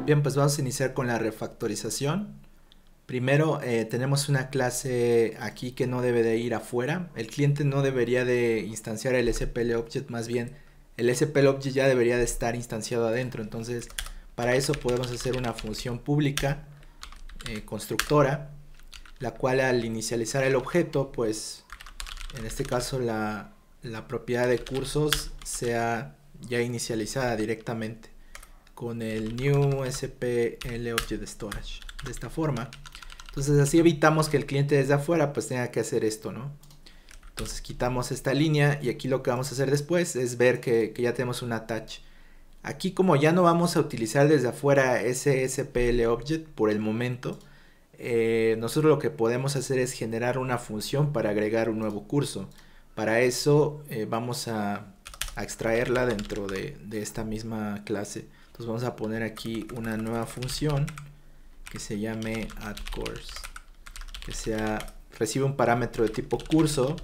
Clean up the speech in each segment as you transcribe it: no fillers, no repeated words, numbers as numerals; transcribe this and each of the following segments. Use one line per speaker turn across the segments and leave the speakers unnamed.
Bien, pues vamos a iniciar con la refactorización. Primero tenemos una clase aquí que no debe de ir afuera. El cliente no debería de instanciar el SPL Object, más bien el SPL Object ya debería de estar instanciado adentro. Entonces para eso podemos hacer una función pública constructora, la cual al inicializar el objeto, pues en este caso la propiedad de cursos sea ya inicializada directamente con el new SPL Object Storage de esta forma. Entonces así evitamos que el cliente desde afuera pues tenga que hacer esto, ¿no? Entonces quitamos esta línea y aquí lo que vamos a hacer después es ver que ya tenemos un attach. Aquí como ya no vamos a utilizar desde afuera ese SPL Object por el momento, nosotros lo que podemos hacer es generar una función para agregar un nuevo curso. Para eso vamos a extraerla dentro de esta misma clase. Entonces vamos a poner aquí una nueva función que se llame addCourse, que recibe un parámetro de tipo curso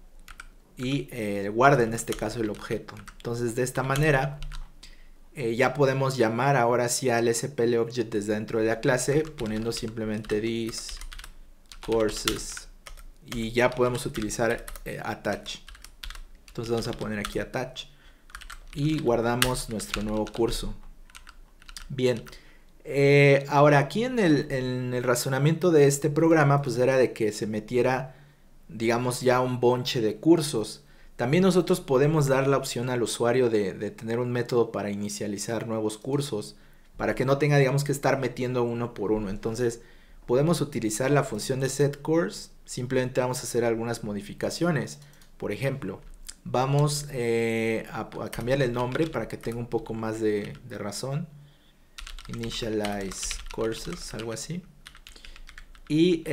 y guarda en este caso el objeto. Entonces de esta manera ya podemos llamar ahora sí al SPL Object desde dentro de la clase poniendo simplemente this courses y ya podemos utilizar attach. Entonces vamos a poner aquí attach y guardamos nuestro nuevo curso. Bien, ahora aquí en el razonamiento de este programa pues era de que se metiera digamos ya un bonche de cursos. También nosotros podemos dar la opción al usuario de tener un método para inicializar nuevos cursos para que no tenga digamos que estar metiendo uno por uno. Entonces podemos utilizar la función de setCourse, simplemente vamos a hacer algunas modificaciones. Por ejemplo, vamos a cambiarle el nombre para que tenga un poco más de razón. Initialize courses, algo así. Y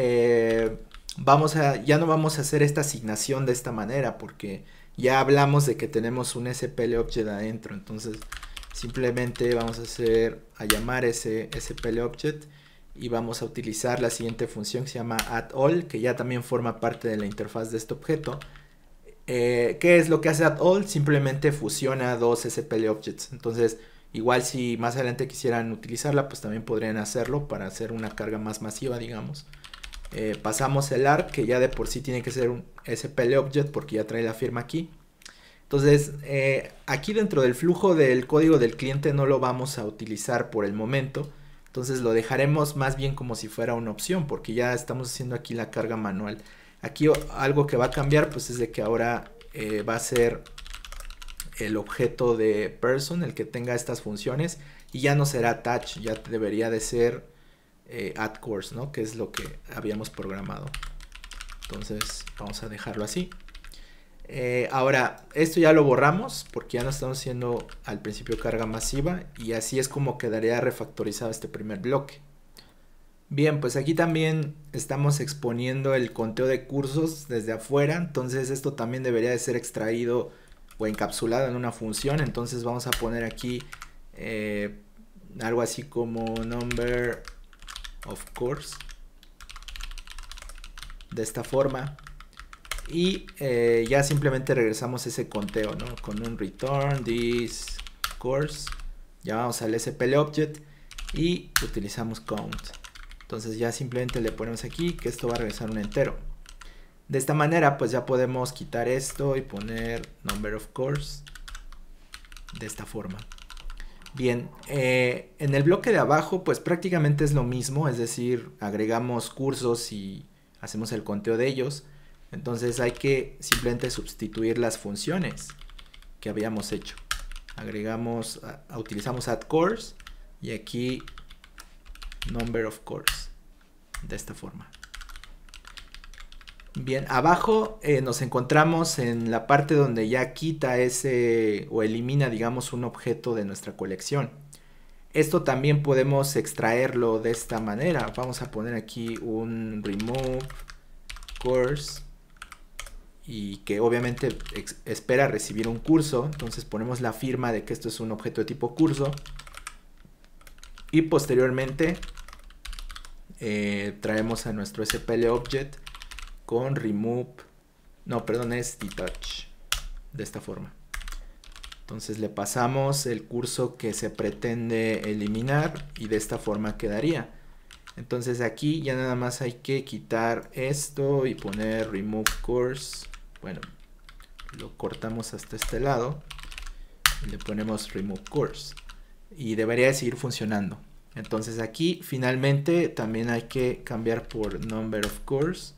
ya no vamos a hacer esta asignación de esta manera porque ya hablamos de que tenemos un SPL Object adentro. Entonces simplemente vamos a llamar ese SPL Object y vamos a utilizar la siguiente función que se llama addAll, que ya también forma parte de la interfaz de este objeto. ¿Qué es lo que hace addAll? Simplemente fusiona dos SPL Objects. Entonces igual si más adelante quisieran utilizarla, pues también podrían hacerlo para hacer una carga más masiva, digamos. Pasamos el arc, que ya de por sí tiene que ser un SPL Object porque ya trae la firma aquí. Entonces, aquí dentro del flujo del código del cliente no lo vamos a utilizar por el momento. Entonces lo dejaremos más bien como si fuera una opción porque ya estamos haciendo aquí la carga manual. Aquí algo que va a cambiar pues es de que ahora va a ser el objeto de person el que tenga estas funciones y ya no será attach, ya debería de ser addCourse, ¿no? Que es lo que habíamos programado. Entonces vamos a dejarlo así. Ahora esto ya lo borramos porque ya no estamos haciendo al principio carga masiva y así es como quedaría refactorizado este primer bloque. Bien, pues aquí también estamos exponiendo el conteo de cursos desde afuera, entonces esto también debería de ser extraído o encapsulado en una función. Entonces vamos a poner aquí algo así como number of course de esta forma y ya simplemente regresamos ese conteo, ¿no? Con un return this course, llamamos al SPL Object y utilizamos count. Entonces ya simplemente le ponemos aquí que esto va a regresar un entero. De esta manera pues ya podemos quitar esto y poner number of course de esta forma. Bien, en el bloque de abajo pues prácticamente es lo mismo, es decir, agregamos cursos y hacemos el conteo de ellos. Entonces hay que simplemente sustituir las funciones que habíamos hecho. Utilizamos addCourse y aquí number of course de esta forma. Bien, abajo nos encontramos en la parte donde ya quita o elimina, digamos, un objeto de nuestra colección. Esto también podemos extraerlo de esta manera. Vamos a poner aquí un remove course y que obviamente espera recibir un curso. Entonces ponemos la firma de que esto es un objeto de tipo curso y posteriormente traemos a nuestro SPL Object con remove, no, perdón, es detach de esta forma. Entonces le pasamos el curso que se pretende eliminar y de esta forma quedaría. Entonces aquí ya nada más hay que quitar esto y poner remove course. Bueno, lo cortamos hasta este lado y le ponemos remove course y debería de seguir funcionando. Entonces aquí finalmente también hay que cambiar por number of course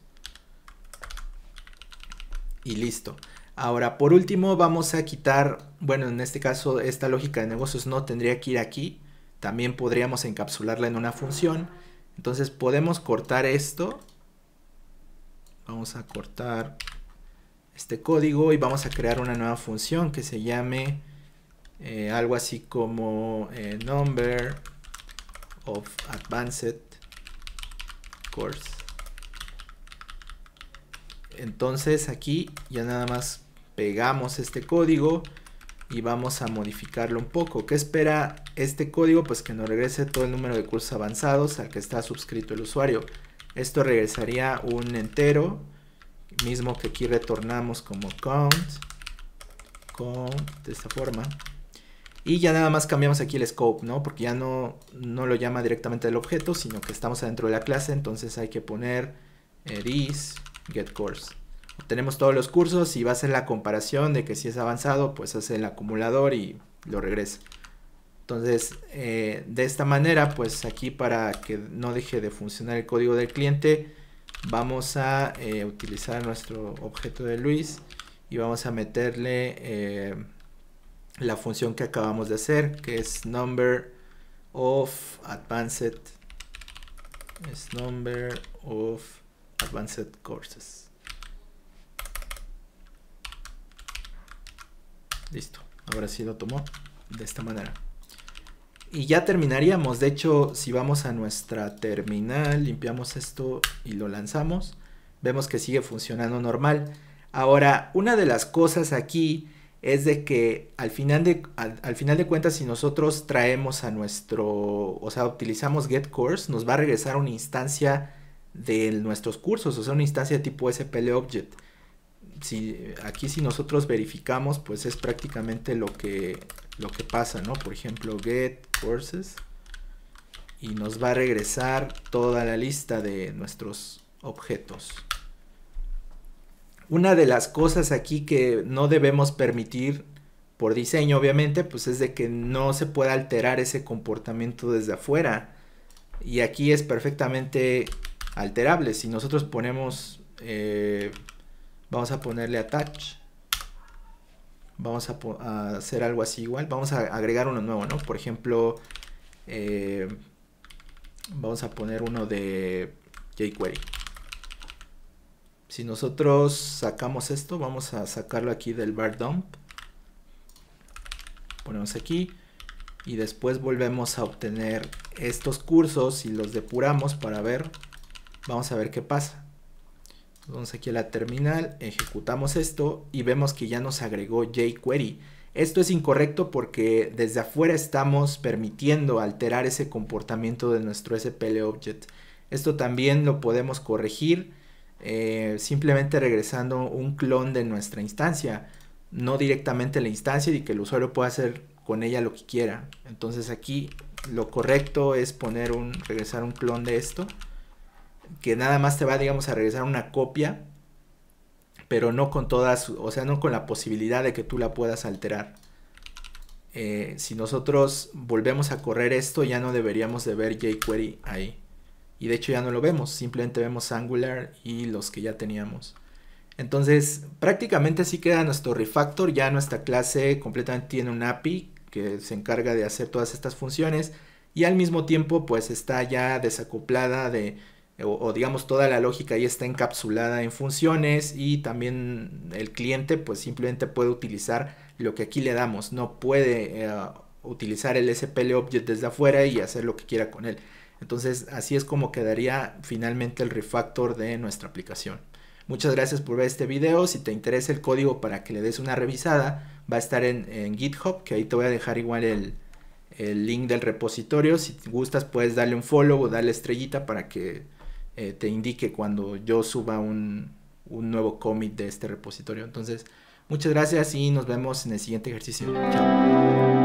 y listo. Ahora por último vamos a quitar, bueno, en este caso esta lógica de negocios no tendría que ir aquí, también podríamos encapsularla en una función. Entonces podemos cortar esto, vamos a cortar este código y vamos a crear una nueva función que se llame algo así como number of advanced course. Entonces aquí ya nada más pegamos este código y vamos a modificarlo un poco. ¿Qué espera este código? Pues que nos regrese todo el número de cursos avanzados al que está suscrito el usuario. Esto regresaría un entero, mismo que aquí retornamos como count, de esta forma. Y ya nada más cambiamos aquí el scope, ¿no? Porque ya no lo llama directamente del objeto, sino que estamos adentro de la clase. Entonces hay que poner this get course. Obtenemos todos los cursos y va a ser la comparación de que si es avanzado, pues hace el acumulador y lo regresa. Entonces, de esta manera, pues aquí para que no deje de funcionar el código del cliente, vamos a utilizar nuestro objeto de Luis y vamos a meterle la función que acabamos de hacer, que es number of advanced courses. Listo, ahora sí lo tomó de esta manera. Y ya terminaríamos. De hecho, si vamos a nuestra terminal, limpiamos esto y lo lanzamos, vemos que sigue funcionando normal. Ahora, una de las cosas aquí es de que al final de cuentas, si nosotros traemos a utilizamos getCourse, nos va a regresar una instancia de nuestros cursos, o sea, una instancia de tipo SPLObject. Aquí si nosotros verificamos, pues es prácticamente lo que pasa, ¿no? Por ejemplo, get courses y nos va a regresar toda la lista de nuestros objetos. Una de las cosas aquí que no debemos permitir por diseño, obviamente, pues es de que no se pueda alterar ese comportamiento desde afuera. Y aquí es perfectamente alterable. Si nosotros ponemos, vamos a ponerle attach, vamos a hacer algo así igual, vamos a agregar uno nuevo, ¿no? Por ejemplo, vamos a poner uno de jQuery. Si nosotros sacamos esto, vamos a sacarlo aquí del var dump, ponemos aquí y después volvemos a obtener estos cursos y los depuramos para ver, vamos a ver qué pasa. Vamos aquí a la terminal, ejecutamos esto y vemos que ya nos agregó jQuery. Esto es incorrecto porque desde afuera estamos permitiendo alterar ese comportamiento de nuestro SPLObject. Esto también lo podemos corregir simplemente regresando un clon de nuestra instancia, no directamente la instancia, y que el usuario pueda hacer con ella lo que quiera. Entonces aquí lo correcto es regresar un clon de esto, que nada más te va, digamos, a regresar una copia, pero no con todas, o sea, no con la posibilidad de que tú la puedas alterar. Si nosotros volvemos a correr esto, ya no deberíamos de ver jQuery ahí. Y de hecho ya no lo vemos, simplemente vemos Angular y los que ya teníamos. Entonces prácticamente así queda nuestro refactor. Ya nuestra clase completamente tiene un API que se encarga de hacer todas estas funciones. Y al mismo tiempo pues está ya desacoplada o digamos toda la lógica ya está encapsulada en funciones. Y también el cliente pues simplemente puede utilizar lo que aquí le damos. No puede utilizar el SPLObject desde afuera y hacer lo que quiera con él. Entonces así es como quedaría finalmente el refactor de nuestra aplicación. Muchas gracias por ver este video. Si te interesa el código para que le des una revisada, va a estar en GitHub, que ahí te voy a dejar igual el link del repositorio. Si gustas puedes darle un follow o darle estrellita para que te indique cuando yo suba un nuevo commit de este repositorio. Entonces Muchas gracias y nos vemos en el siguiente ejercicio. Chao.